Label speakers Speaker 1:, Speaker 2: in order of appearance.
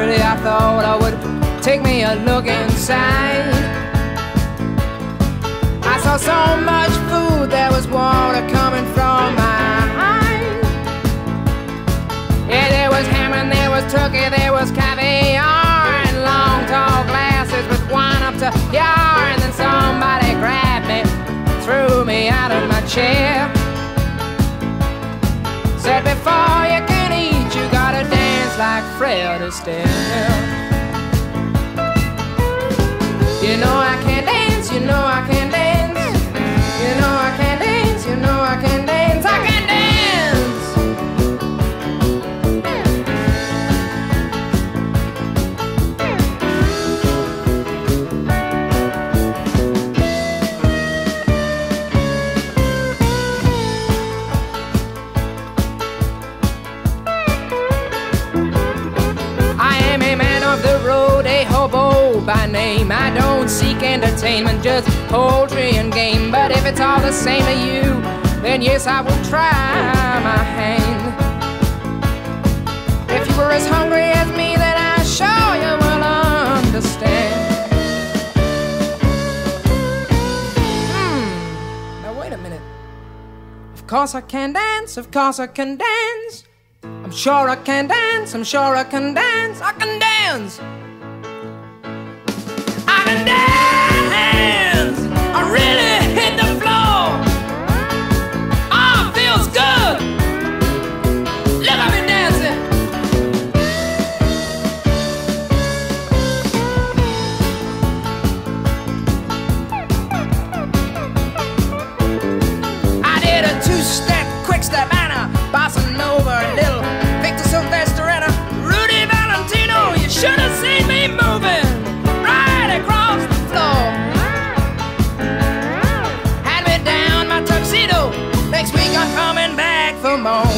Speaker 1: naturally I thought I would take me a look inside. I saw so much food, there was water coming from my eyes. Yeah, there was ham and there was turkey, there was caviar, and long tall glasses with wine up to yar. And then somebody grabbed me, threw me out of my chair, said before you can eat you gotta dance like Fred Astaire. You know I can't dance, you know I can't dance, you know I can't dance, you know I can't dance, I can dance. By name, I don't seek entertainment, just poetry and game. But if it's all the same to you, then yes, I will try my hand. If you were as hungry as me, then I'm sure you will understand. Now wait a minute. Of course I can dance, of course I can dance. I'm sure I can dance, I'm sure I can dance, I can dance. I can dance, I really hit the floor. Oh, it feels good. Look at me dancing. I did a two-step, quick-step and a bossa nova, a little Victor Sylvester and a Rudy Valentino. You should have seen me moving across the floor. Hand me down my tuxedo. Next week I'm coming back for more.